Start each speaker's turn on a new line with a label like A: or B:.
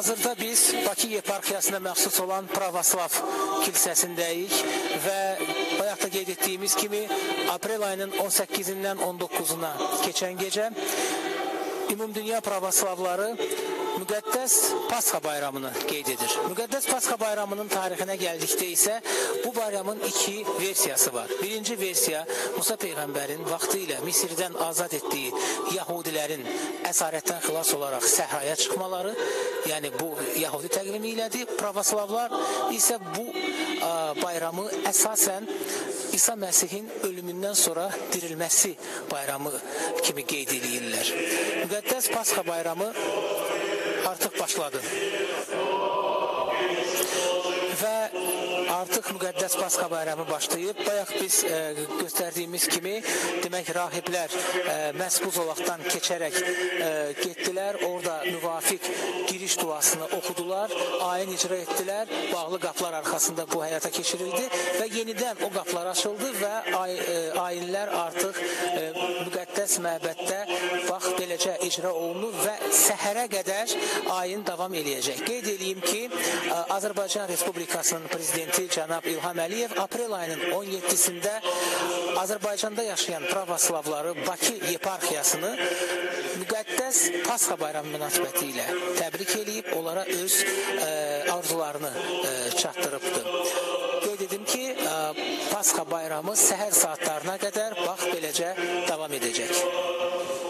A: Hazırda biz Bakı yeparxiyasına məxsus olan Pravoslav kilsəsindəyik və bayaq da qeyd etdiyimiz kimi aprel ayının 18-dən 19-una keçən gecə Ümumdünya Pravoslavları Müqəddəs Pasxa bayramını qeyd edir. Müqəddəs Pasxa bayramının tarixinə gəldikdə isə bu bayramın iki versiyası var. Birinci versiya Musa Peyğəmbərin vaxtı ilə Misirdən azad etdiyi Yahudilərin əsarətdən xilas olaraq səhraya çıxmaları, yəni bu Yahudi təqvimi ilədir. Pravoslavlar isə bu bayramı əsasən İsa Məsihin ölümündən sonra dirilməsi bayramı kimi qeyd edirlər. Müqəddəs Pasxa bayramı artıq başladı. Və artıq Müqəddəs Pasxa bayramı başlayıb. Bayaq biz göstərdiyimiz kimi, demək, rahiblər məhz bu zolaqdan keçərək getdilər. Orada müvafiq giriş duasını oxudular, ayin icra etdilər. Bağlı qapılar arxasında bu həyata keçirildi və yenidən o qapılar açıldı və ayinlər artıq müqəddəs məbəddə bax beləcə icra olunur və səhərə qədər ayin davam eləyəcək. Qeyd edeyim ki, Azərbaycan Respublikasının prezidenti cənab İlham Əliyev aprel ayının 17-sində Azərbaycanda yaşayan pravoslavları Bakı yeparxiyasını Müqəddəs Pasxa bayramı münasibəti ilə təbrik eləyib, onlara öz arzularını çatdırıbdır. Qeyd edim ki, Pasxa bayramı səhər saatlarına qədər bax beləcə davam edəcək.